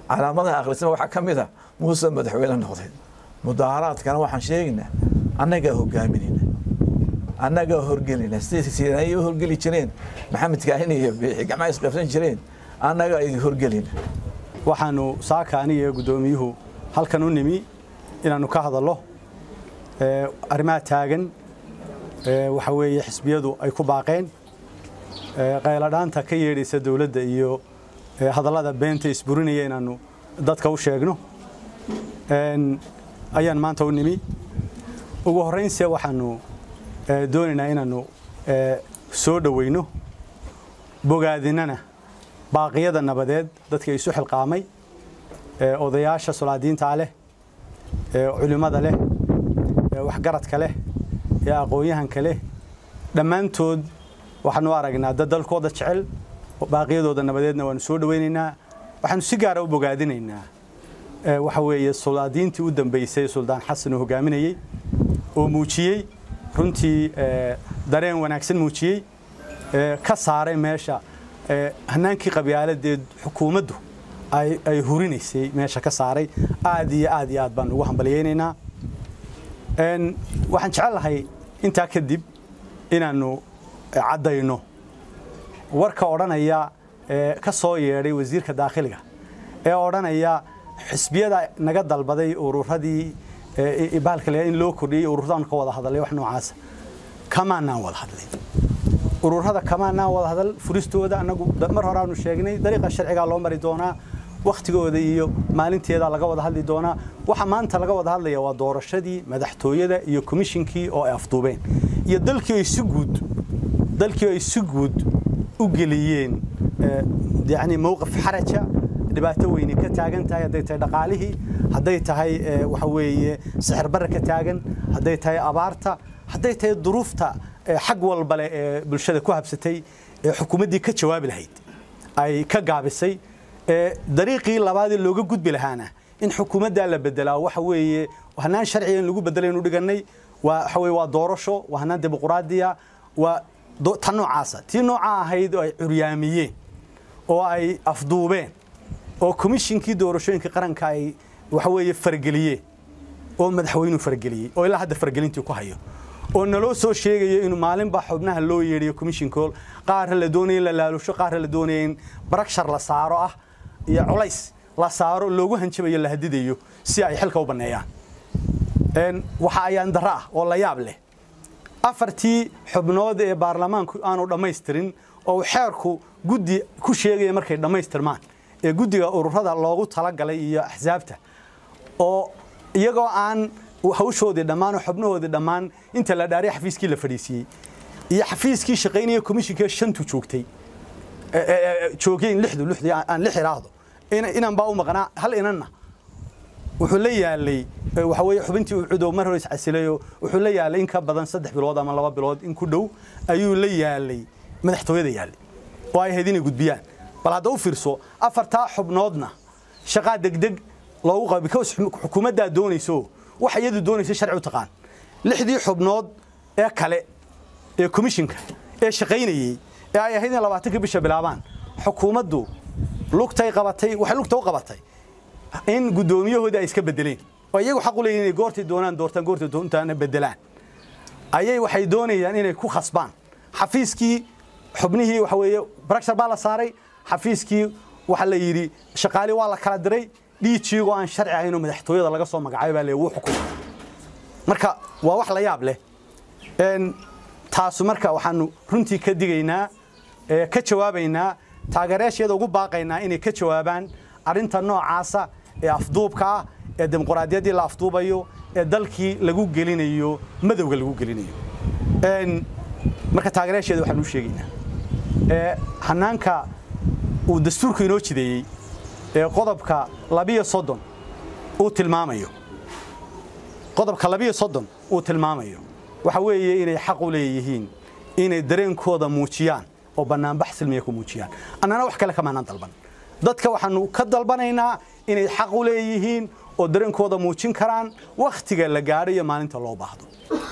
calaamadaha akhrisana waxa kamida Muuse madaxweyne noqday mudaharaadkana waxaan sheegnaa annaga hogaaminayna annaga horgelinaa sidii ay horgeli jireen maxamed kaahin iyo gacmaha isqabsan jireen annaga ay horgelina waxaanu saakaani iyo gudoomiyuhu halkan u nimi inaanu ka hadallo arrimaha taagan waxa weeye xisbiyadu ay ku baaqeen qayladhaanta ka yeedhaysa dawladda iyo hadallada beenta isburinaya inaanu dadka u sheegno ayaan maanta u nimi ugu horreyntii waxaanu doonaynaa inaanu soo dhaweyno bogaadinana baaqiyada nabadeed dadka isu xilqaamay odayaasha solaadiinta leh culimada leh waxgaradka leh aqoonyahanka leh dhammaantood waxaanu aragnaa dad dalkooda jecel baaqiyadooda nabadeedna waanu soo dhaweynaynaa waxaanu si gaar ah u bogaadinaynaa waxa weeye solaadiintii u dambeysay Suldaan Xasan oo hogaaminayay oo muujiyay runtii dareen wanaagsan muujiyay ka saaray meesha hanaankii qabyaaladed xukuumaddu ay hurinaysay meesha ka saaray aad iyo aad baan ugu hambalyeynaa waxaan jecelahay inta kadib inaanu cadayno warka oranaya ka soo yeeray wasiirka daaqiliga oranaya xisbiyada naga dalbaday ururadii baalkale in loo kordhiyay ururadan ka wada hadalay wax noocaas kamaanaan wada hadlay ururada kamaanaan wada hadal furistooda anagu mar hore aanu sheegnay dariiqa sharciga loo mari doonaa waqtigooda iyo maalinteeda laga wada hadli doonaa waxa maanta laga wada hadlaya waa doorashadii madaxtooyada iyo komishinkii oo ay afduubeen iyo dalkii ay si guud u geliyeen yani mowqif xaraja dhibaato weyn ka taagan tahay haday tahay dhaqaalihii haday tahay waxa weeye sixir barka taagan haday tahay abaarta haday tahay duruufta xaq walba leh bulshada ku habsatay xukuumadii ka jawaabi lahayd ay ka gaabisay dariiqii labaad ee looga gudbi lahaana in xukuumadda la bedelaa waxa weeye waxaan sharciga in lagu bedelay inuu dhiganay waxa weeye waa doorasho waxaan dimuqraadiya waa tan noocaasa tii nooca ahayd oo ay curyaamiyeen oo ay afduubeen oo komishinkii doorashooyinka qaranka ay waxa weeye fargeliyeen oo madaxweynuhu fargeliyay oo ilaa hadda fargelintii ku hayo oo naloo soo sheegayo inuu maalinba xubnaha loo yeeriyo komishinkool qaar la doonayay la laalusho qaar la doonayay barakshar la saaro ah iyo culays la saaro loogu hanjabayo la hadidayo si ay xilka u baneeyaan waxa ayaan dara oo la yaab leh afartii xubnood ee baarlamaanku aanu dhameystirin oo xeerku guddi ku sheegay markay dhameystirmaan ee guddiga ururada loogu tala galay iyo axsaabta oo iyagoo aan hawshoodii dhammaan xubnahoodii dhammaan inta la dhaariy xafiiskii la fadhiisiyay iyo xafiiskii shaqeynaya komishinka shantu joogtay joogeen lixdu aan lix iraahdo inaan baa u maqnaa hal inanna wuxuu la yaalay waxa weeye xubintii uu cudow mar hore iscasilayo wuxuu la yaalay in ka badan 3 bilood ama 2 bilood in ku dhow ayuu la yaalay madaxtooyada yaalay oo ay hadina gudbiyaan bal hada u fiirso afarta xubnoodna shaqa degdeg loogu qabi ka xukuumadda doonayso waxa iyadu doonayso sharci u taqaan lixdii xubnood ee kale ee komishinka ee shaqeynayay ee ay ahayd 20 bisha bilaabaan xukuumaddu lugtay qabatay waxa lugta u qabatay in gudoomiyahooda ay iska bedeleen oo iyagu xaq u leeyihiin goortii doontaan bedelaan ayay waxay doonayaan inay ku khasbaan xafiiskii xubnihii waxa weeye barakshar baa la saaray xafiiskii waxa la yiri shaqaale waa la kala diray dhiijigo aan sharci ahayn oo madaxtooyada laga soo magacaabay baa leeyahay xukuum marka waa wax la yaab leh taas marka waxaanu runtii ka digaynaa ka jawaabaynaa taageerayaasheeda ugu baaqaynaa inay ka jawaabaan arinta noocaasa ee afduubka ee dimuqraadiyadii la afduubayo ee dalkii lagu gelinayo madowga lagu gelinayo marka taageerayaasheeda waxaanu sheegaynaa hanaanka uu dastuurku inoo jideeyay ee qodobka 32 uu tilmaamayo qodobka 32 uu tilmaamayo waxa weeye inay xaq u leeyihiin inay dareenkooda muujiyaan oo banaanbax silmiye ku muujiyaan annana wax kale kama aanan dalban dadka waxaanu ka dalbanaynaa inay xaq u leeyihiin oo dareenkooda muujin karaan waqtiga la gaadhay maalinta loo baahdo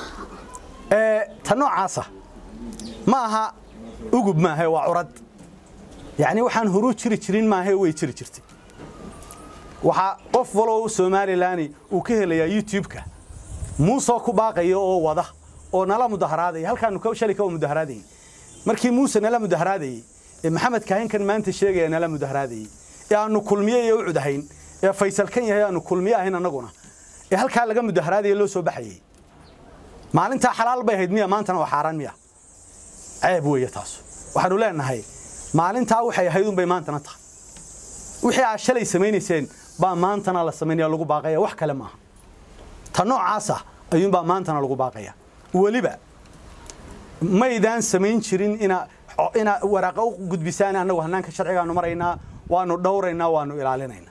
tan noocaasa ma aha ugub ma aha waa urad yani waxaan horu jiri jirin ma aha way jiri jirtay waxa qof walow Somaliland uu ka helayaa YouTube-ka Muuse ku baaqayo oo wada oo nala mudaharaaday halkaan ka shalay ka mudaharaaday markii Muuse nala mudaharaaday maxamed kaahin kan maanta sheegay nala mudaharaaday aanu kulmiyay u cudahayn Faysal kan yahay aanu kulmiye ahayn anaguna halka laga mudaharaaday loo soo baxayay maalinta xalaal bay ahayd miya maantana waa xaraan miya ceeb weeye taas waxaanu leenahay maalinta waxay ahayd un bay maantana tahay wixii aad shalay sameeynayeen baa maantana la sameeynaya lagu baaqaya wax kale ma aha ta noocaasa ayuun baa maantana lagu baaqaya waliba maydaan sameyn jirin ina waraqo u gudbisaan anagu hanaanka sharciga aanu maraynaa waanu dhowraynaa waanu ilaalinaynaa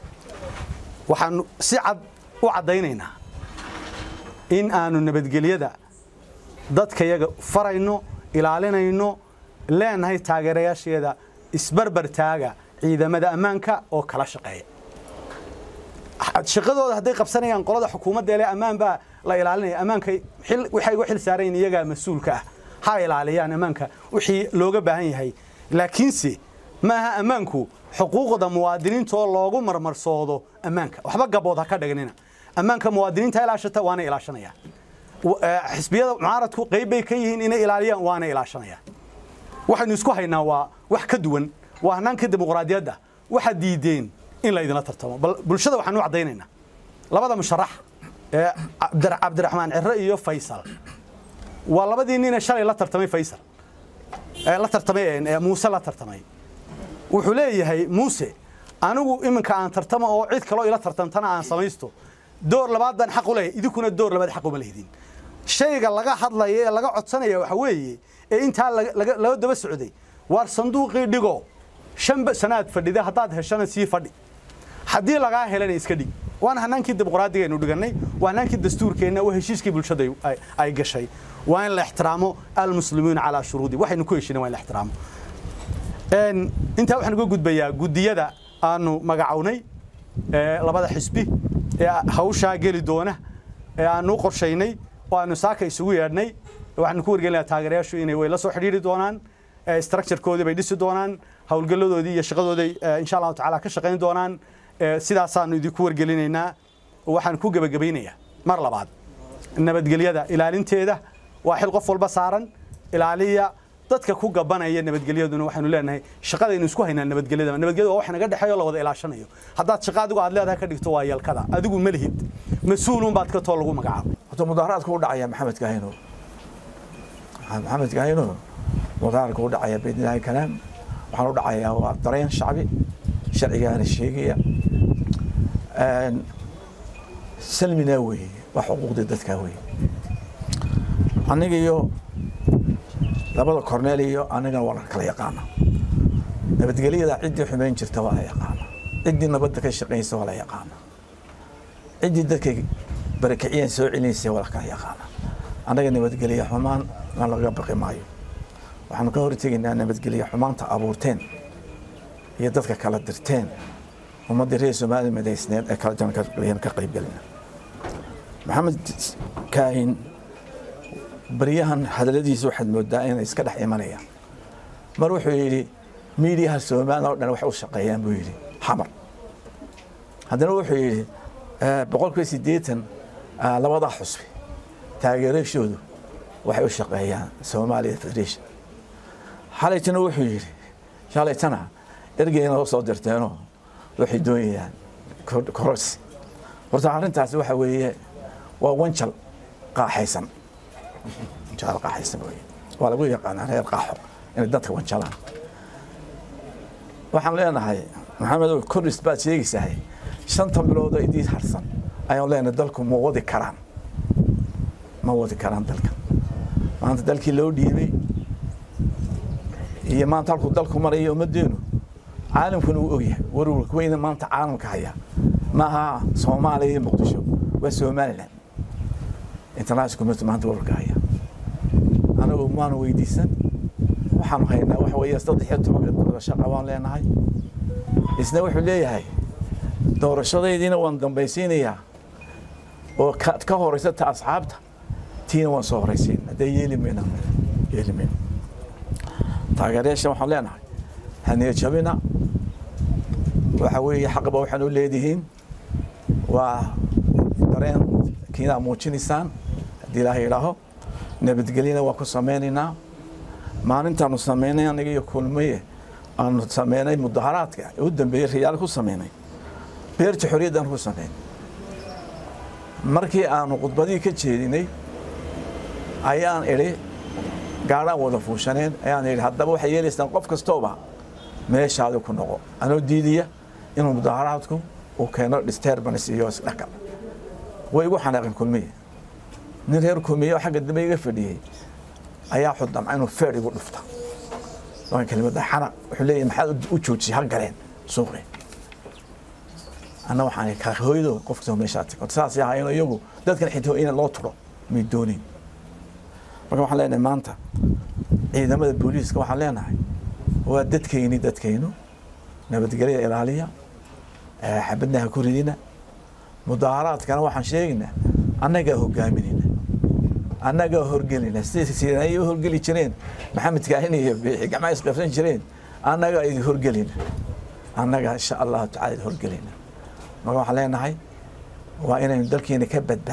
waxaanu si cad u cadaynaynaa in aanu nabadgelyada dadka iyaga farayno ilaalinayno leenahay taageerayaasheeda isbarbar taaga ciidamada ammaanka oo kala shaqeeya shaqadooda haday qabsanayaan qolada xukuumadda ee ammaan baa la ilaalinaya ammaanka waxay ugu xil saareen iyaga mas'uulka ah ha ilaaliyaan ammaanka wixii looga baahan yahay laakiinse maaha ammaanku xuquuqda muwaadiniinta oo loogu marmarsoodo ammaanka waxba gabood ha ka dhagnina ammaanka muwaadiniinta ilaashata waana ilaashanaya xisbiyada mucaaradku qayb bay ka yihiin inay ilaaliyaan waana ilaashanaya waxaynu isku haynaa waa wax ka duwan waa hanaanka dimuqraadiyadda waxa diideen in la idina tartamo bulshada waxaan u cadaynaynaa labada musharax Cabdiraxmaan Cirre iyo Faysal waa labadii nin ee shalay la tartamay Faysal la tartamay Muuse la tartamay wuxuu leeyahay Muuse anigu iminka aan tartamo oo cid kale oo ila tartantana aan samaysto door labaad baan xaq u leeyahay idinkuna door labaad xaq uma leedin shayga laga hadlayo ee laga codsanayo waxa weeye inta laga daba socday war sanduuqii dhigo 5 sanaad fadhida hadaad heshana sii fadhi hadii laga helana iska dhig waan hanaankii dimuqraadiga inuu dhiganay waan hanaankii dastuurkeena oo heshiiskii bulshada ay gashay waan la ixtiraamo al-muslimiin ala shuruudi waxaynu ku heshinay waan la ixtiraamo inta waxaan uga gudbayaa gudiyada aanu magacawnay labada xisbi hawsha gali doona aanu qorsheynay waanu saaka isugu yeedhnay waxaan ku wargelinayaa taageerayaashu inay way la soo xiriiri doonaan structure-koodii bay dhisi doonaan hawlgaladoodii iyo shaqadoodii insha Allah taala ka shaqeyn doonaan sidaas aanu idinku wargelinaynaa waxaan ku gabagabeynayaa mar labaad nabadgelyada ilaalinteeda waa xil qof walba saaran ilaaliya dadka ku gabanaya nabadgelyaduna waxaanu leenahay shaqada inuu isku haynaa nabadgelyada waa wax naga dhaxeeyo la wada ilaashanayo haddaad shaqo adigu aad leedahay ka dhigto waa yalkada adigu ma lihid mas'uulun baad ka too lagu magacaabo horta mudaharaadku u dhacaya maxamed kaahino mudaharaadku u dhacaya beedinahay kalaam waxaan u dhacayaa waa dareen shacbi sharcigaana sheegaya salmina weeye wax xuquuqda dadka weeye aniga iyo labada korneel iyo aniga wala kala yaqaana nabadgelyada cidii xumeyn jirta waa la yaqaana cidii nabadda ka shaqeynaysa waa la yaqaana cidii dadka barakiciyeen soo celinaysa waa la kala yaqaana anaga nabadgelyo xumaan ma laga baqi maayo waxaan ka hortegaynaa nabadgelyo xumaanta abuurteen iyo dadka kala dirteen ummadda reer Soomaaliya madaysneed ee kala jaran ka qayb galina maxamed kaahin bariyahan hadaladiisu waxaad moodaa inay iska dhex imanayaan mar wuxuu yiri media Soomaaliya oo dhan wax u shaqeeyaan buu yiri xamar haddana wuxuu yiri 180 labada xusbi taageerashoodu waxay u shaqeeyaan Soomaaliya Federation xalaytana wuxuu yiri shalaytana ergeyna oo soo dirteeno waxay doonayaan koros horta arrintaas waxa weeye waa wanjal qaaxaysan jaal qaaxaysan waa lagu yaqaanaa reer qaaxo in dadka wanjalaan waxaan leenahay maxamed oo koris baad sheegaysaa 5 bilood oo idin harsan ayaan leenahay dalku ma wadi karaan dalka maanta dalkii loo dhiibay iyo maanta dalku marayo umadeenu caalamkuna uu ogyahay warwarka weyn maanta caalamka haya maaha Soomaaliya iyo Muqdisho waa Somaliland international community maanta warwarka haya anagu maan weydiisan waxaan haynaa wax weeye 13 shaqo waan leenahay isna wuxuu leeyahay doorashadeedina waan dambaysiinayaa oo ka horeysata asxaabta tiina waan soo horeysiin haday yeelimeyn taageerayaasha waxaan leenahay haniyad jabina وحوي حقبة وحنو ليدهين ودرين كينا موجين إنسان دي لا هيراهو نبت قلينا وكو سميننا ما ننتظر نسمينا يعني يكون مية أن نسمينا مدهاراتك ودن بير ريال كو سمينا بير تحريد أن كو سمينا markii aanu qudbadii ka jeedinay ayaan iri gaaraan wada fuushaneen ayaan iri haddaba waxay yeelaysaan qof kastooba meeshaada ku noqo anoo diidiya inuu mudaharaadku uu keeno disturbance iyo isdhaqal way ugu xanaaqeen kulmiye nin reer kulmiye xagga dambe iga fadhiyay ayaa xudam inuu feer igu dhufta waan kelimada xanaaq wuxuu leeyahay maxaad u joojiyay hal galeen suuqay أنا وحنا كهويدو قفتهم مشاتك وتساس يا هاي يجو ده كان حيته إن الله ترى ميدوني مركب حلينا ما أنت إذا ما البوليس كم حلينا هو دت كينو نبت قرية إلالية حبنا كوردينا مدهارات كانوا وحنا شيءنا أنaka hogaaminaynaa أنaka horgelinaa sidii ay horgeli jireen maxamed kaahini iyo gacmaha isqafsan jireen أنaka ay horgelinaa أنaka insha Allah taala horgelinaa ما waxaan leenahay waa inaynu dalkeena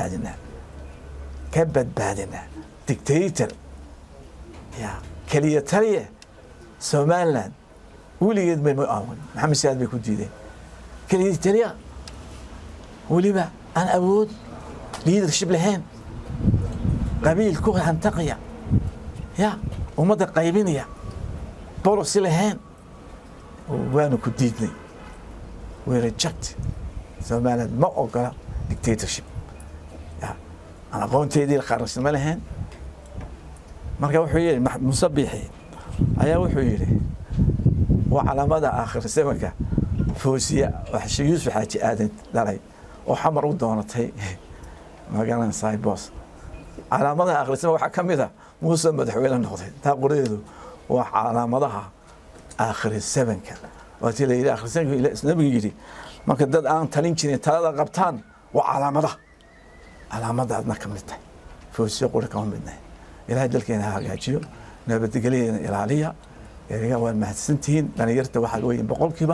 ka badbaadinaa dictator ya kaliya taliya Somaliland weligeed ma aawan maxamed saad bay ku diideen kaliya taliya weliba aan awood leadership lahayn qabiil ku hantaqiya ya umada qaybinaya policy lahayn waanu ku diidnay we reject Somaliland ما أقول dictatorship. أنا قلت هذه الخارج ما لهن. مركب وحيي مصبيحي. أيا وحيي. وعلى مدى آخر السمكة فوسية وحشيوس في حاجة آدم داري وحمر ودونتي ما كان صايب باص. على مدى آخر السمكة وحكم إذا موسى مدحويل النهضة تقوليده وعلى مدى آخر السمكة وتلي إلى آخر السمكة إلى نبي يجري. marka dad aan talin jirin talada qabtaan waa calaamadaadna ka mid tahay foosiyo qura ka midna ilaahay dalkeena hagaajiyo nabadgelyada ilaaliya eriga waa mahadsantiin dhalinyarta waxa weeyeen boqolkiiba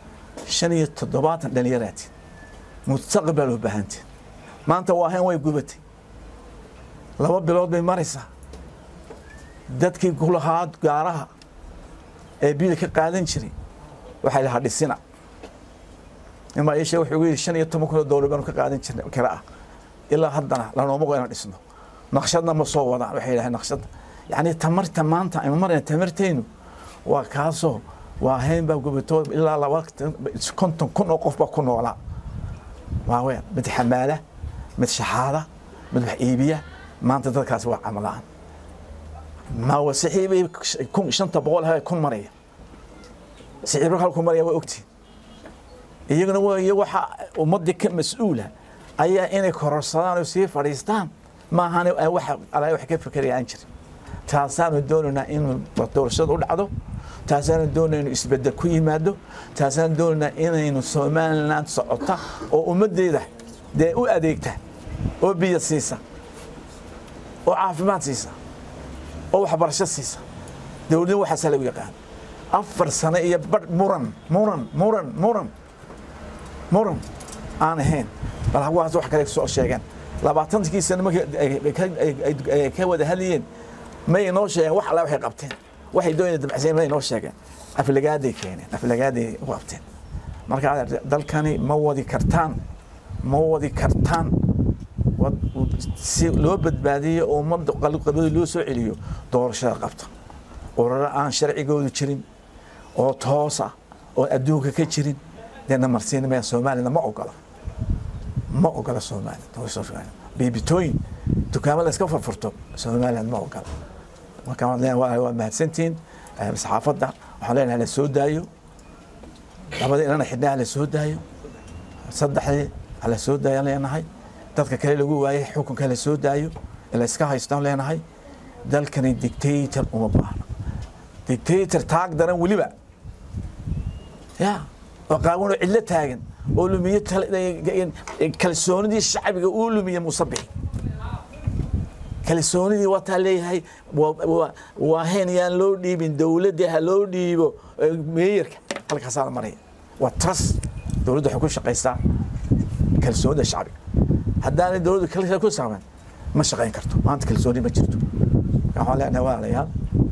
57 dhalinyaraati mustaqbal u baahantiin maanta waa hayn way gubatay laba bilood bay maraysaa dadkii gulahaad gaaraha ee bil ka qaadan jiray waxay la hadhisina إما إيش يقول شن يتمكن الدولة بنو كقاعدين كراء إلا هدنا لأنه مو غير نسمه نقشدنا مصورة وحيله نقشد يعني تمرت مانتا مرة تمرتين وكاسو وهين بقول إلا لوقت كنتم كن وقف بكون ولا وين متحملة متشحارة متحيبية ما أنت تذكر سوى عملان ما هو سحيبي كون شنطة بقولها كون مرية سحيبي كون مرية وأكتي iyaguna waxa ummadda ka mas'uula ayaa inay kororsadaan oo sii fariistaan ma ahan waxa alay wax ka fikirayaan jir taasaan doonayna in doorashada u dhacdo taasaan doonayna isbedel ku yimaado taasaan doonayna inaynu Somaliland socota oo ummadeeda de u adeegta oo biyo siisa oo caafimaad siisa oo waxbarasho siisa dawladda waxa salaw yaqaan 4 sano iyo muran aan ahayn bal hawaas wax kale soo sheegan 20 sano markii ay ka wada hadlayeen ma inoo sheegan wax alla waxay qabteen waxay doonayeen dabacsan ma inoo sheegan aflagaaday keeneen aflagaaday qabteen marka dalkani ma wadi kartaan si loo badbaadiyo oo ummadda qalqabada loo soo celiyo doorashada qabta urur aan sharcigoodu jirin oo toos ah oo adduunka ka jirin لأن مرسين ما سومالي ما أقول سومالي بيبتوين تكمل اسكفر فرتو سومالي ما أقول وكمان لنا مهتسنتين صحافة ده وحلينا على السود دايو لابد أنا حدنا على السود دايو صدق على السود دايو لأن هاي تذكر كله جوا أي حكم كله السود دايو اللي اسكها يستوون لأن هاي ده كان الدكتاتور ومبارك دكتاتور تقدر ولي بقى يا وقاونوا علة تاجن أولمية كالسون دي الشعب أولمية مصبح كالسون دي وتالي هاي وهين يان لو دي من دولة دي هلو دي ميرك هلك حصل مريء وترس دولة حكومة شقيسة كالسودة شعبي هداني دولة كل سامن ما شقين كرتو ما أنت كالسودي ما جرتو يعني أنا وعليها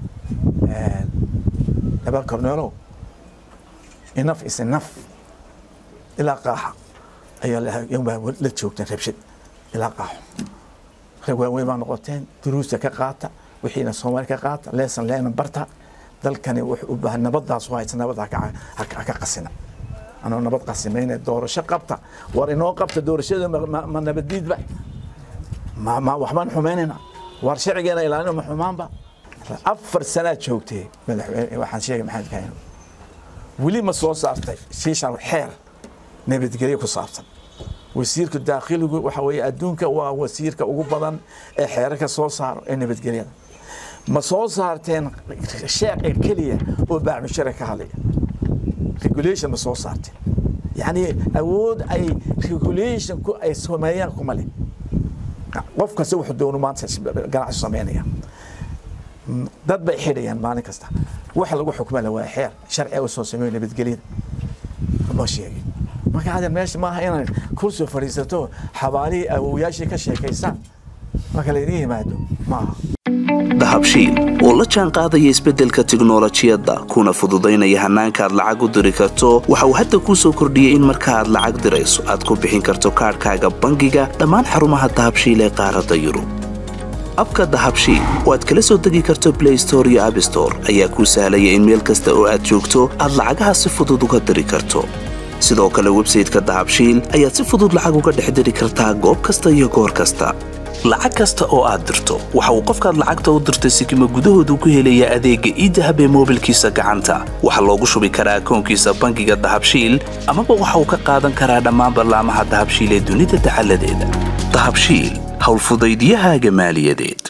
نبى كورنيرو enough is enough إلى قاحة أيها يوم لا تشوك تنفشت إلى قاحة وين ما نقطتين دروس كقاطع وحين الصومال كقاطع ليس لنا برتا دل كان وبه النبض صوايا النبض كقسنا أنا نبض قسمين الدور شقبته ورينو قبت دور شيء ما نبديد بقى ما وحمان حماننا ورشعنا إلى أنه حمان بقى أفر سنة شوكتي وحن شيء محل كائن ولي ما صوص صارت شيء شر حير نبي تقريك وصارت وسيرك الداخلي وحوي أدونك وسيرك وقبضا حيرك صوص صار نبي تقريك ما صوص صارتين شيء كلية وباع مشاركة عليه ريجوليشن ما صوص صارتين يعني أود أي ريجوليشن أي سوماليان كمالي وفق سوي حدود ما قناع الصومالية dad bay xidhayaan maalin kasta waxa lagu xukmaa waa xeer sharci oo soo sameeyay nabadgelyada ma sheegay marka hada meesha ma aha inaan kursi fariisato xabaali awooyaashii ka sheekaysan marka la yimaado ma dahabshiil oo la jaan qaadaya isbeddelka tiknoolajiyadda kuna fududeynaya hanaanka aad lacag u diri karto waxa uu hadda ku soo kordhiyay in marka aad lacag dirayso aad ku bixin karto kaarkaaga bangiga dhammaan xarumaha dahabshiil ee qaaradda Yurub abka dahabshiil oo aad kala soo degi karto Play Store iyo App Store ayaa kuu sahlaya in meel kasta oo aad joogto aad lacagaha si fudud uga diri karto sidoo kale website-ka dahabshiil ayaad si fudud lacag uga dhex diri kartaa goob kasta iyo goor kasta lacag kasta oo aad dirto waxa uu qofkaad lacagta u dirtay sikimo gudahoodu ku helayaa adeegga e-dahab ee moobilkiisa gacanta waxa loogu shubi karaa akoonkiisa bangiga dahabshiil ama waxa uu ka qaadan karaa dhammaan barnaamijyada dahabshiil ee dunida dacaladeeda dahabshiil hawl fudaydiyahaaga maaliyadeed